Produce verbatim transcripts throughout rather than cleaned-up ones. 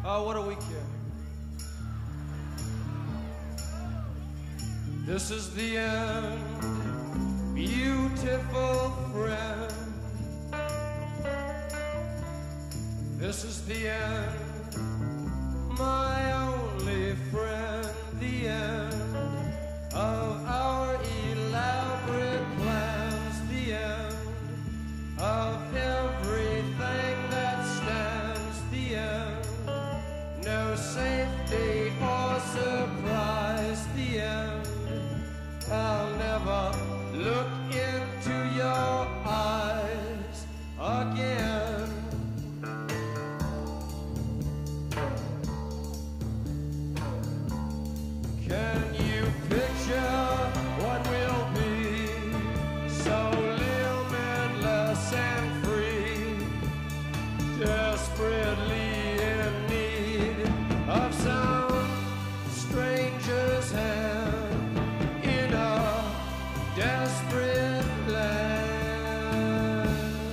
Oh, what do we care? This is the end, beautiful friend. This is the end, my only friend. The end of our elaborate plans. The end of everything that stands. The end, no safety or surprise. The end, I'll never look into your eyes again. Can you picture what will be so limitless and free, desperately in need of some stranger's hand in a desperate land?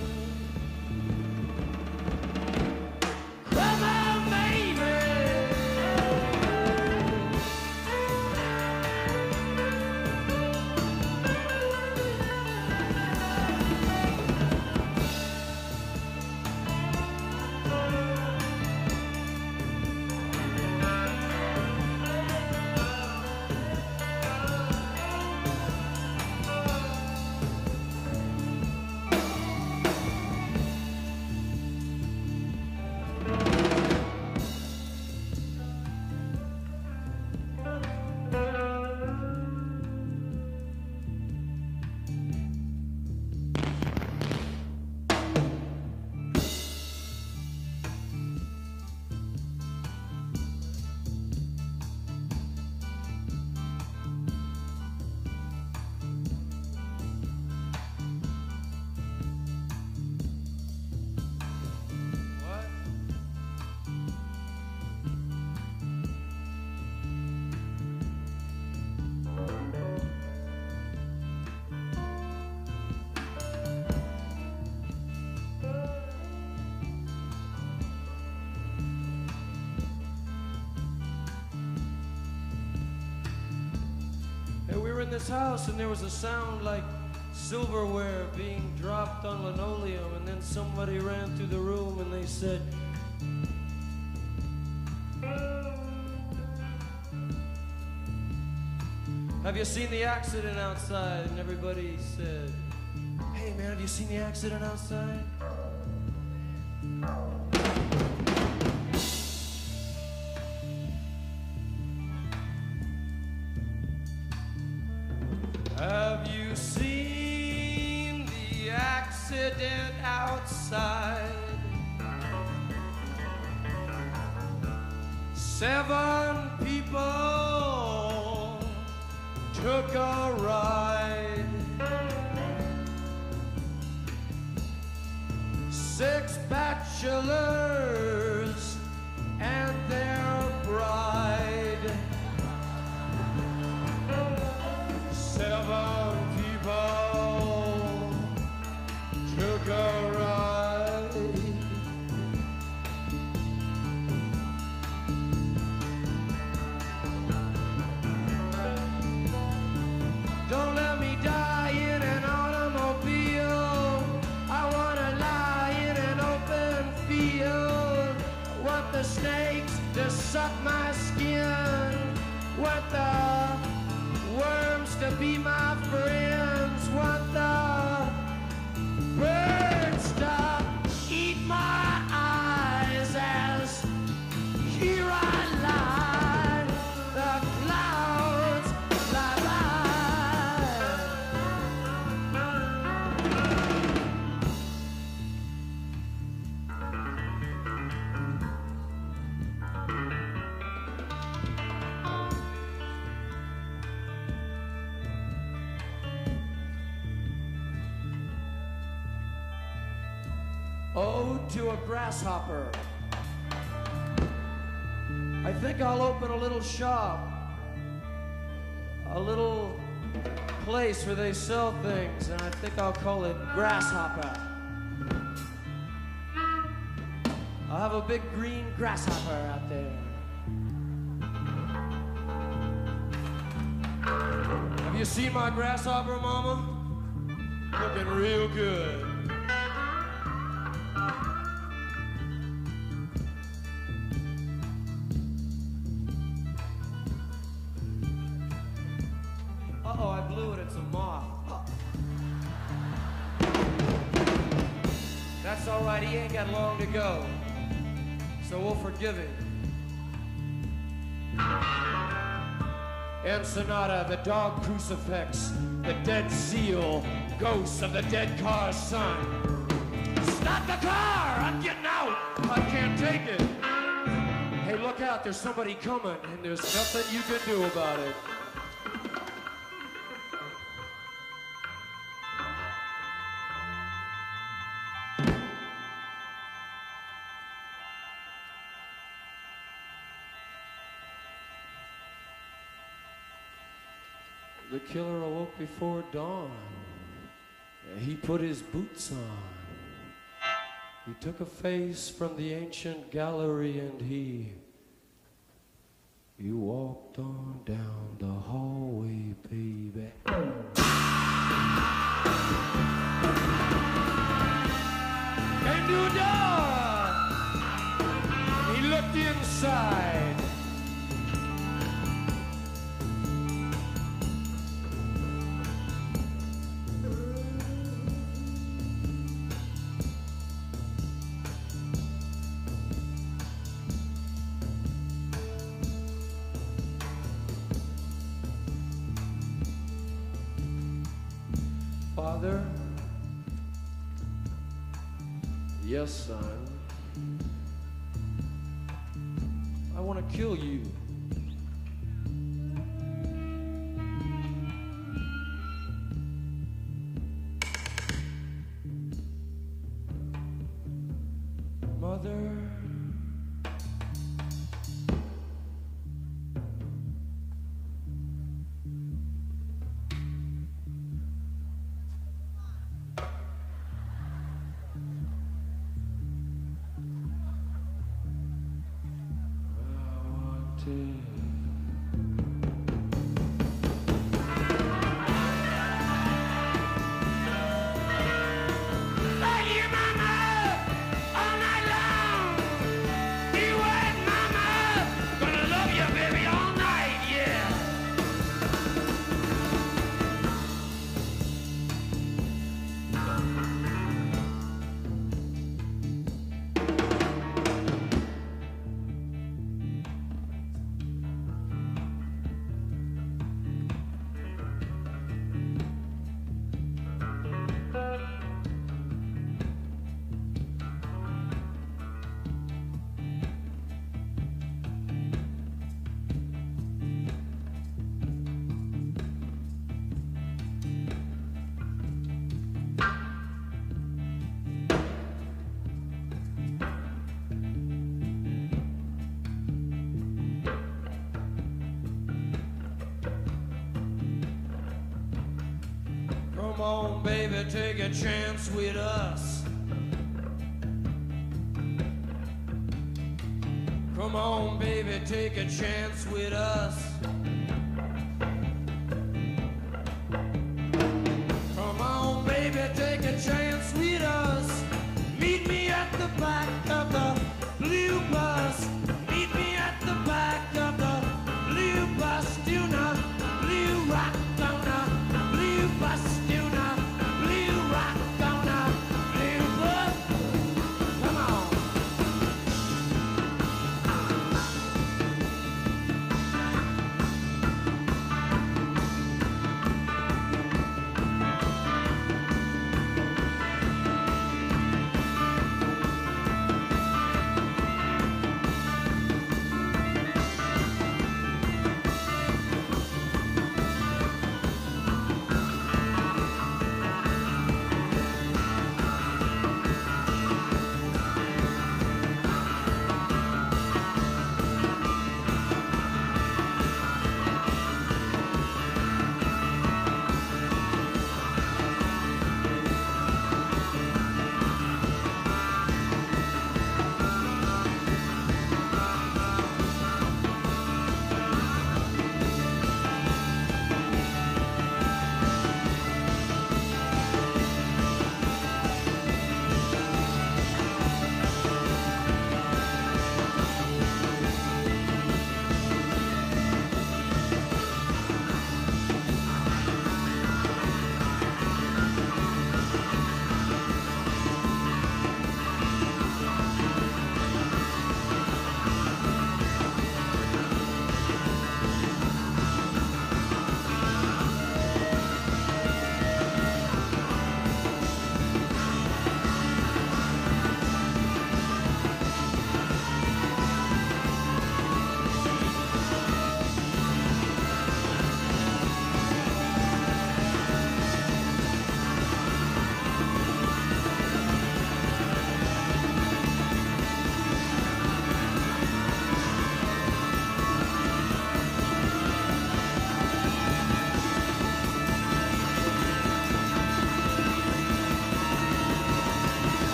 Come on, baby. In this house, and there was a sound like silverware being dropped on linoleum, and then somebody ran through the room and they said, "Have you seen the accident outside?" And everybody said, "Hey man, have you seen the accident outside?" Have you seen the accident outside? Seven people took a ride. Six bachelors and their bride. Seven people took a ride. Don't let me die in an automobile. I wanna lie in an open field. I want the snakes to suck my skin. Want the worms to be my friends. Want the birds to eat my eyes as here I lie. The clouds fly Ode to a Grasshopper. I think I'll open a little shop, a little place where they sell things, and I think I'll call it Grasshopper. I have a big green grasshopper out there. Have you seen my grasshopper, Mama? Looking real good. Uh-oh, I blew it. It's a moth. Oh. That's all right. He ain't got long to go. So we'll forgive him. Ensenada, the dog crucifix, the dead seal, ghosts of the dead car's son. Stop the car! I'm getting out! I can't take it. Hey, look out, there's somebody coming, and there's nothing you can do about it. The killer awoke before dawn. He put his boots on. He took a face from the ancient gallery and he he walked on down the hallway, baby. Came to a door. He looked inside. Father, yes, son, I want to kill you. Mother, come on, baby, take a chance with us. Come on, baby, take a chance with us. Come on, baby, take a chance with us. Meet me at the back of the blue bus. Meet me at the back of the blue bus. Do not blue rock on a blue bus. Do not blue rock on a blue bus. Come on.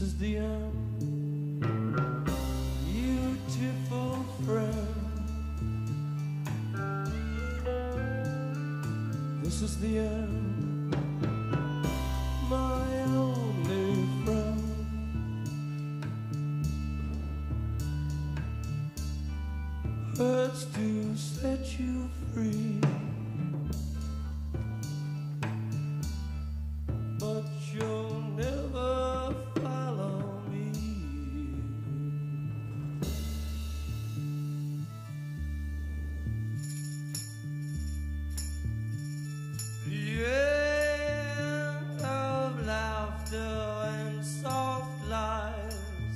This is the end, beautiful friend. This is the end, my only friend. Hurts to set you free, but you'll never follow me. The end of laughter and soft lies,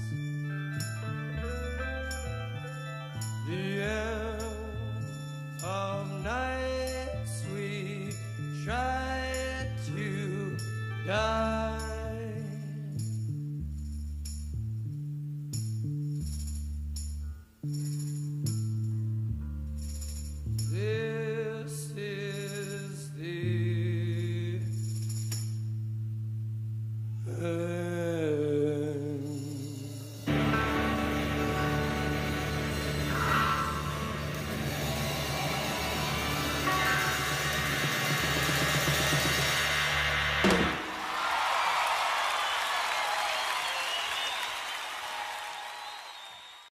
the end of nights we tried to die.